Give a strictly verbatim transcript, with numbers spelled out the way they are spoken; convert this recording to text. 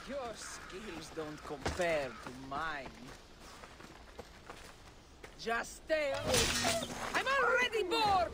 Your skills don't compare to mine. Just stay on. I'm already bored!